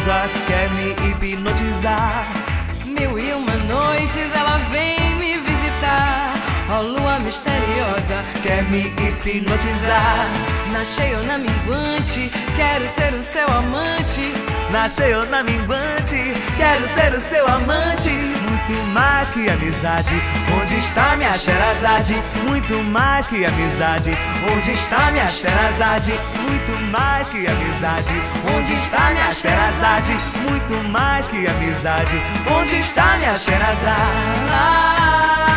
misteriosa quer me hipnotizar. Mil e uma noites ela vem me visitar. Ó lua misteriosa, Quer me hipnotizar. na cheia ou na minguante, quero ser o seu amante. Na cheia ou na minguante, quero ser o seu amante. Muito mais que amizade, onde está minha Sherazade? Muito mais que amizade, onde está minha Sherazade? Muito mais que amizade, onde está minha Sherazade? Muito mais que amizade, onde está minha Sherazade?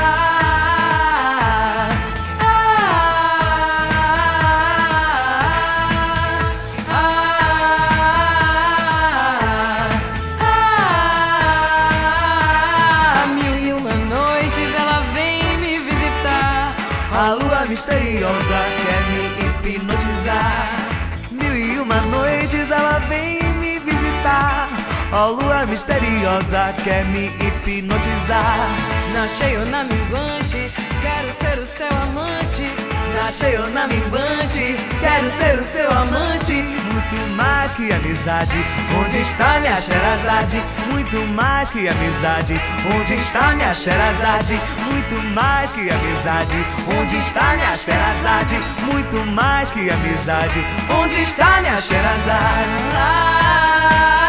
A lua misteriosa quer me hipnotizar. Mil e uma noites ela vem me visitar. A lua misteriosa quer me hipnotizar. na cheia ou na minguante, quero ser o seu amante. Na cheia ou na minguante, quero ser o seu amante. Muito mais que amizade, onde está minha Sherazade? Muito mais que amizade, onde está minha Sherazade? Muito mais que amizade, onde está minha Sherazade? Muito mais que amizade, onde está minha Sherazade?